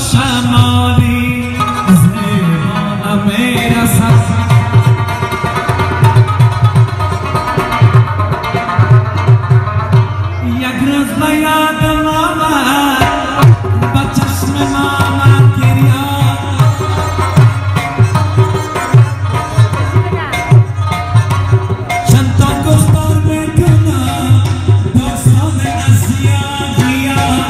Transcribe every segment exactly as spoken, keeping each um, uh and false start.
شمالی زمان میرسد یک روز به یادم آمد با چشم آمد گریان چند تا گفتار میکنم داستان از یادیان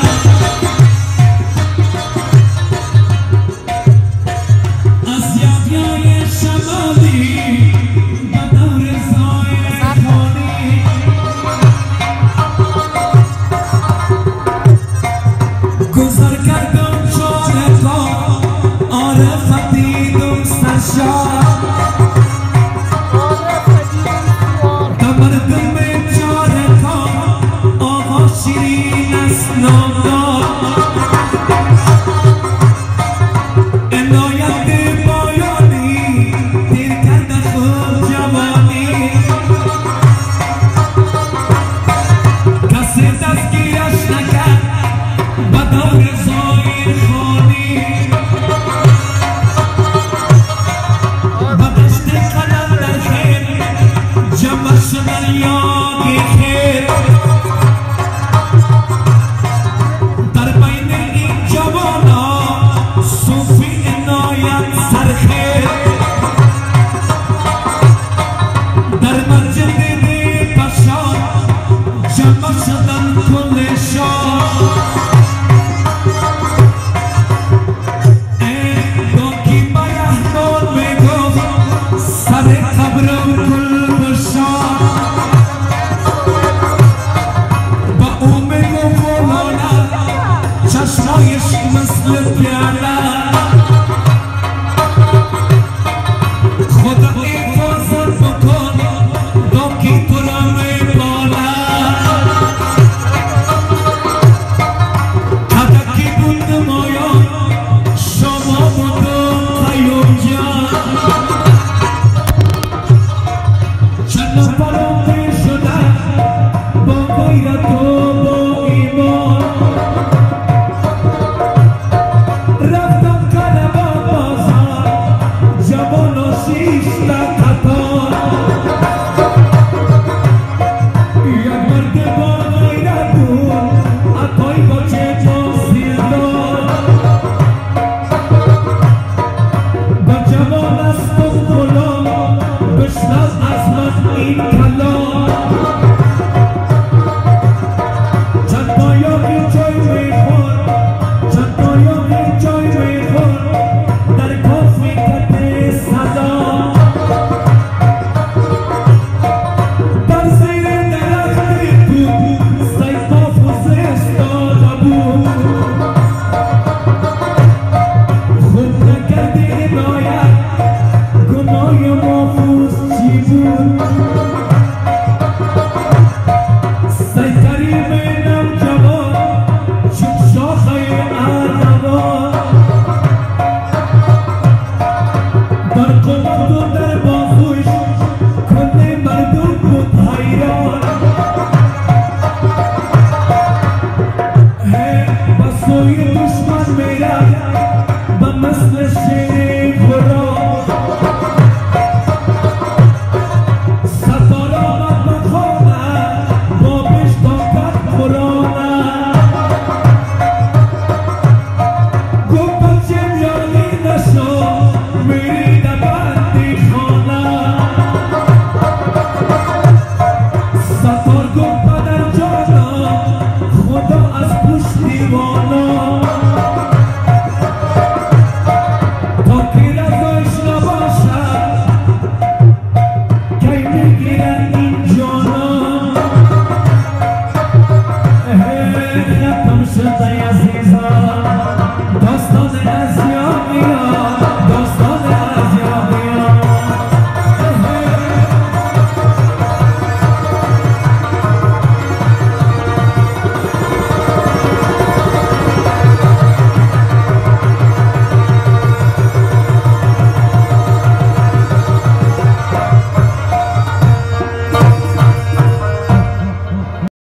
از یادیای شمالی به دور زایر خانی گذر کردم چاره تا عارفتی دوم سرشار دمر دم چاره تا آقا شیرین است نامدار عنایت پایانی دیر کرده خود جوانی کسی دستگیرش نکرد به دور زایر خانی به دشت قلم در خیر جمع شدن یادی خیر در بین این جوانا صوفی عنایت سرخیر در مسجد پشان جمع شدن کل شان دوکی بیهنون میگفت سر قبرم کل بشان با او میگفت مولانا چشمایش مثل پیاله خدا حفاظت بکن دوکی تو را میباله کدکی بود مایان شما بودم قیوم جان چند نفرم پیر شده با غیرت و با ایمان رفتم کلبا بازار جوان و شیشته قطار یک مرد با غیرت بود عطای با چشم سیردار با جوان است و غلام بشنو از من این کلام